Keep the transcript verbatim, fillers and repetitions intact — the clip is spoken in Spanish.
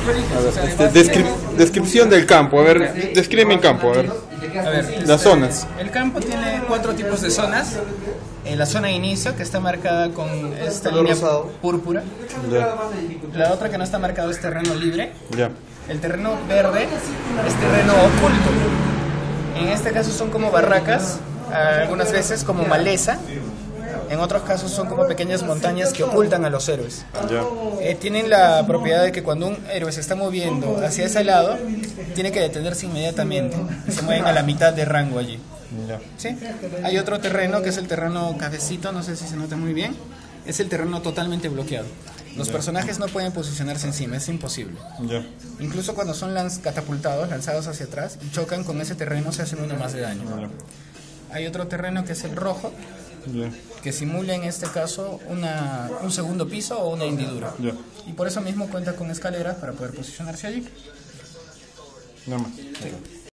tú eliges. A ver, O sea, este, vas- descri- descripción del campo, a ver, descríbeme el campo, a ver. A ver, Las zonas. El campo tiene cuatro tipos de zonas. Eh, la zona de inicio, que está marcada con esta Color línea rosado. púrpura. Ya, La otra que no está marcada es terreno libre. ya, El terreno verde es terreno oculto. En este caso son como barracas, algunas veces como maleza. En otros casos son como pequeñas montañas que ocultan a los héroes. ya, Eh, tienen la propiedad de que cuando un héroe se está moviendo hacia ese lado, tiene que detenerse inmediatamente. Se mueven a la mitad de rango allí. ya. ¿Sí? Hay otro terreno que es el terreno cafecito, no sé si se nota muy bien. Es el terreno totalmente bloqueado. Los personajes no pueden posicionarse encima, es imposible. Ya, Incluso cuando son lanz catapultados, lanzados hacia atrás y chocan con ese terreno, se hacen uno más de daño. Hay otro terreno que es el rojo, ya, que simula en este caso una, un segundo piso o una hendidura. ya. Y por eso mismo cuenta con escaleras para poder posicionarse allí. Nada más.